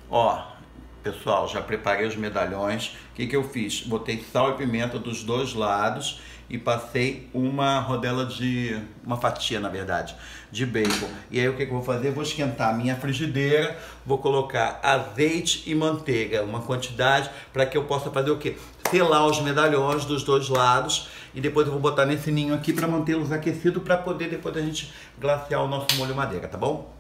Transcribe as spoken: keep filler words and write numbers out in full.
Ó, pessoal, já preparei os medalhões. O que que eu fiz? Botei sal e pimenta dos dois lados e passei uma rodela de... uma fatia, na verdade, de bacon. E aí o que que eu vou fazer? Vou esquentar a minha frigideira, vou colocar azeite e manteiga, uma quantidade, para que eu possa fazer o quê? Selar os medalhões dos dois lados e depois eu vou botar nesse ninho aqui para mantê-los aquecidos, para poder depois a gente glaciar o nosso molho madeira, tá bom?